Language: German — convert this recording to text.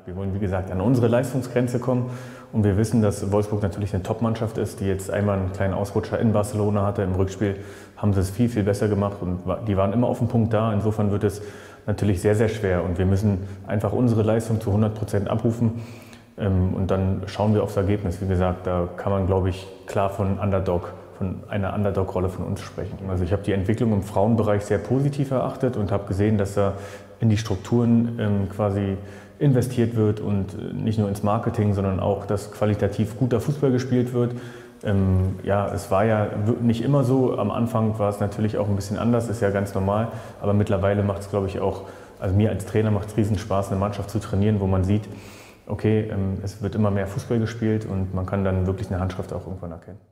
Wir wollen, wie gesagt, an unsere Leistungsgrenze kommen und wir wissen, dass Wolfsburg natürlich eine Top-Mannschaft ist, die jetzt einmal einen kleinen Ausrutscher in Barcelona hatte. Im Rückspiel haben sie es viel, viel besser gemacht und die waren immer auf dem Punkt da. Insofern wird es natürlich sehr, sehr schwer und wir müssen einfach unsere Leistung zu 100% abrufen und dann schauen wir aufs Ergebnis. Wie gesagt, da kann man, glaube ich, klar von einer Underdog-Rolle von uns sprechen. Also ich habe die Entwicklung im Frauenbereich sehr positiv erachtet und habe gesehen, dass da in die Strukturen quasi investiert wird und nicht nur ins Marketing, sondern auch, dass qualitativ guter Fußball gespielt wird. Ja, es war ja nicht immer so. Am Anfang war es natürlich auch ein bisschen anders, ist ja ganz normal. Aber mittlerweile macht es, glaube ich, auch, also mir als Trainer macht es riesen Spaß, eine Mannschaft zu trainieren, wo man sieht, okay, es wird immer mehr Fußball gespielt und man kann dann wirklich eine Handschrift auch irgendwann erkennen.